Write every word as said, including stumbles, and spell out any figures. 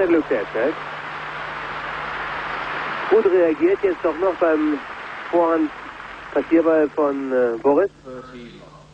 großer Glück derzeit. Gut reagiert jetzt doch noch beim Vorhand Passierball von äh, Boris.